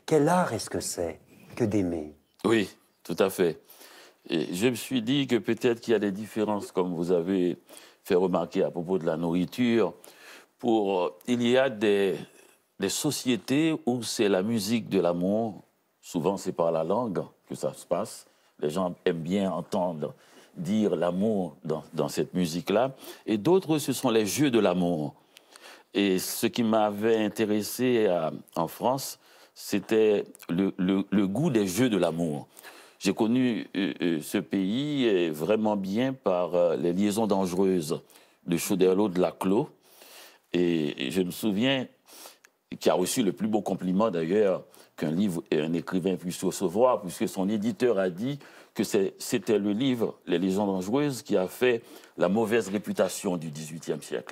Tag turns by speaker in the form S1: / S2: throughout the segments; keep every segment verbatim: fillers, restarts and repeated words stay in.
S1: Quel art est-ce que c'est que d'aimer?
S2: Oui, tout à fait. Et je me suis dit que peut-être qu'il y a des différences, comme vous avez fait remarquer à propos de la nourriture. Pour, il y a des, des sociétés où c'est la musique de l'amour. Souvent, c'est par la langue que ça se passe. Les gens aiment bien entendre dire l'amour dans, dans cette musique-là. Et d'autres, ce sont les jeux de l'amour. Et ce qui m'avait intéressé à, en France, c'était le, le, le goût des jeux de l'amour. J'ai connu euh, euh, ce pays euh, vraiment bien par euh, les liaisons dangereuses de Choderlos de Laclos. Et, et je me souviens qui a reçu le plus beau compliment d'ailleurs qu'un livre et un écrivain puisse recevoir, puisque son éditeur a dit que c'était le livre, Les légendes dangereuses, qui a fait la mauvaise réputation du dix-huitième siècle.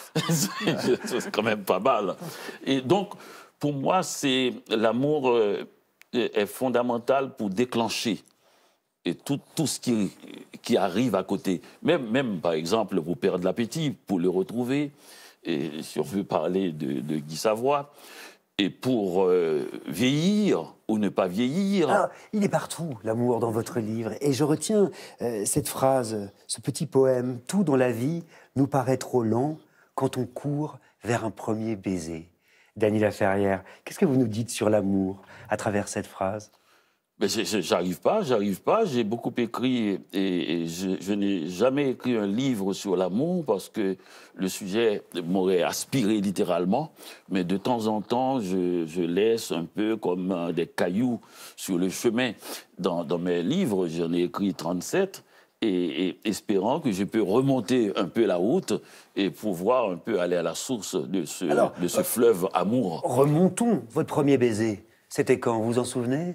S2: C'est quand même pas mal. Et donc, pour moi, c'est l'amour euh, est fondamental pour déclencher et tout, tout ce qui, qui arrive à côté. Même, même, par exemple, pour perdre l'appétit, pour le retrouver. Et si on veut parler de, de Guy Savoy, et pour euh, vieillir ou ne pas vieillir.
S1: Alors, il est partout, l'amour, dans votre livre. Et je retiens euh, cette phrase, ce petit poème. « Tout dans la vie nous paraît trop lent quand on court vers un premier baiser ». Dany Laferrière, qu'est-ce que vous nous dites sur l'amour à travers cette phrase?
S2: Mais j'arrive pas, j'arrive pas. J'ai beaucoup écrit et, et je, je n'ai jamais écrit un livre sur l'amour parce que le sujet m'aurait aspiré littéralement. Mais de temps en temps, je, je laisse un peu comme des cailloux sur le chemin. Dans, dans mes livres, j'en ai écrit trente-sept et, et espérant que je peux remonter un peu la route et pouvoir un peu aller à la source de ce, Alors, de ce fleuve amour.
S1: Remontons. Votre premier baiser, c'était quand? Vous vous en souvenez?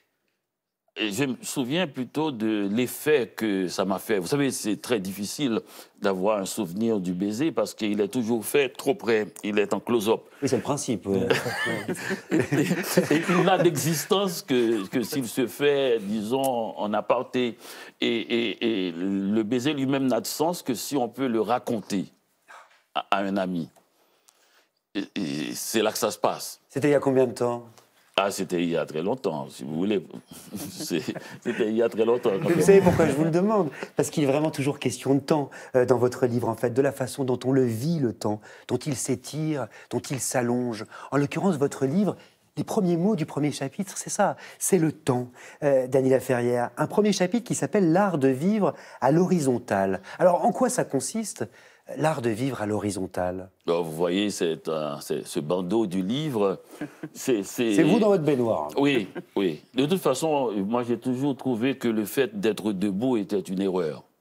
S2: Et je me souviens plutôt de l'effet que ça m'a fait. Vous savez, c'est très difficile d'avoir un souvenir du baiser parce qu'il est toujours fait trop près. Il est en close-up.
S1: Oui, c'est le principe. Oui.
S2: et, et il n'a d'existence que, que s'il se fait, disons, en aparté. Et, et, et le baiser lui-même n'a de sens que si on peut le raconter à, à un ami. Et, et c'est là que ça se passe.
S1: C'était il y a combien de temps?
S2: Ah, c'était il y a très longtemps, si vous voulez. C'était il y a très longtemps.
S1: Vous savez pourquoi je vous le demande? Parce qu'il est vraiment toujours question de temps euh, dans votre livre, en fait, de la façon dont on le vit, le temps, dont il s'étire, dont il s'allonge. En l'occurrence, votre livre, les premiers mots du premier chapitre, c'est ça, c'est le temps, euh, Dany Laferrière. Un premier chapitre qui s'appelle « L'art de vivre à l'horizontale ». Alors, en quoi ça consiste, l'art de vivre à l'horizontale?
S2: Vous voyez, c'est euh, ce bandeau du livre. C'est
S1: vous dans votre baignoire.
S2: Oui, oui. De toute façon, moi, j'ai toujours trouvé que le fait d'être debout était une erreur.